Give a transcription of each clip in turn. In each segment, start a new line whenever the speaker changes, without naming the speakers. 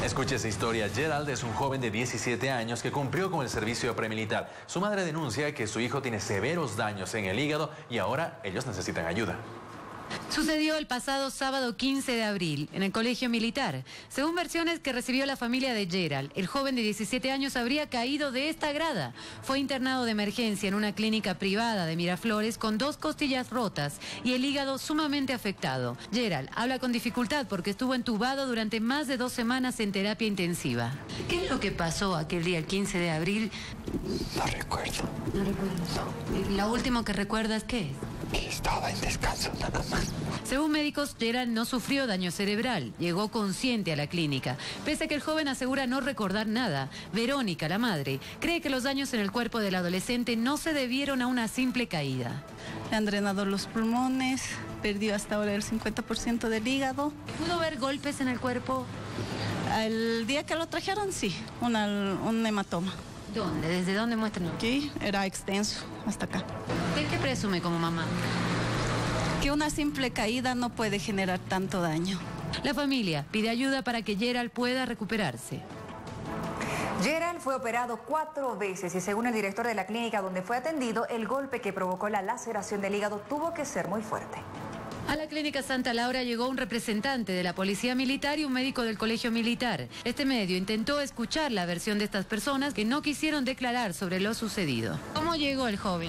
Escuche esa historia. Gerald es un joven de 17 años que cumplió con el servicio premilitar. Su madre denuncia que su hijo tiene severos daños en el hígado y ahora ellos necesitan ayuda.
Sucedió el pasado sábado 15 de abril en el colegio militar. Según versiones que recibió la familia de Gerald, el joven de 17 años habría caído de esta grada. Fue internado de emergencia en una clínica privada de Miraflores con 2 costillas rotas y el hígado sumamente afectado. Gerald habla con dificultad porque estuvo entubado durante más de 2 semanas en terapia intensiva. ¿Qué es lo que pasó aquel día, el 15 de abril?
No recuerdo.
No recuerdo. ¿Lo último que recuerdas qué es?
Que estaba en descanso nada más.
Según médicos, Gerald no sufrió daño cerebral, llegó consciente a la clínica. Pese a que el joven asegura no recordar nada, Verónica, la madre, cree que los daños en el cuerpo del adolescente no se debieron a una simple caída.
Le han drenado los pulmones, perdió hasta ahora el 50% del hígado.
¿Pudo ver golpes en el cuerpo?
El día que lo trajeron, sí, un hematoma.
¿Dónde? ¿Desde dónde? Muéstranos.
Aquí era extenso, hasta acá.
¿De qué presume como mamá?
Que una simple caída no puede generar tanto daño.
La familia pide ayuda para que Gerald pueda recuperarse.
Gerald fue operado 4 veces y según el director de la clínica donde fue atendido, el golpe que provocó la laceración del hígado tuvo que ser muy fuerte.
A la clínica Santa Laura llegó un representante de la policía militar y un médico del colegio militar. Este medio intentó escuchar la versión de estas personas que no quisieron declarar sobre lo sucedido. ¿Cómo llegó el joven?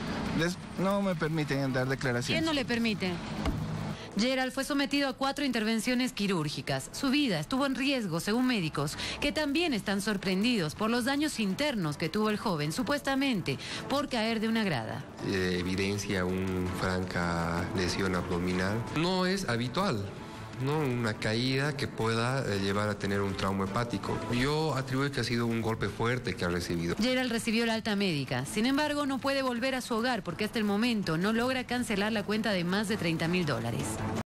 No me permiten dar declaraciones.
¿Quién no le permite? Gerald fue sometido a 4 intervenciones quirúrgicas. Su vida estuvo en riesgo, según médicos, que también están sorprendidos por los daños internos que tuvo el joven, supuestamente por caer de una grada.
Evidencia una franca lesión abdominal. No es habitual, ¿no? Una caída que pueda llevar a tener un trauma hepático. Yo atribuyo que ha sido un golpe fuerte que ha recibido.
Gerald recibió la alta médica. Sin embargo, no puede volver a su hogar porque hasta el momento no logra cancelar la cuenta de más de $30.000.